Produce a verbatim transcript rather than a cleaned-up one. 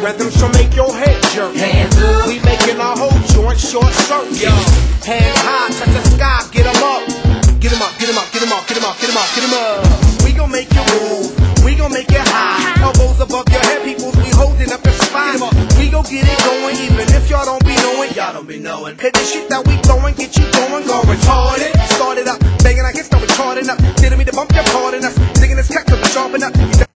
rhythms to make your head jerk. Hands up. We making our whole joint short circuit. Yo. Hands high, touch the sky, get 'em up. Get 'em up, get 'em up, get 'em up, get 'em up, get 'em up, get 'em up. We gon' make you move, we gon' make it high. Elbows above your head, peoples, we holding up the spine. We gon' get it going, even if y'all don't be knowing. Y'all don't be knowing. Cause the shit that we throwing, get you going, go retarded. Started up, banging, I get started retarding up. Didn't mean to bump your part in us. Digging this cat, cause we sharpen up.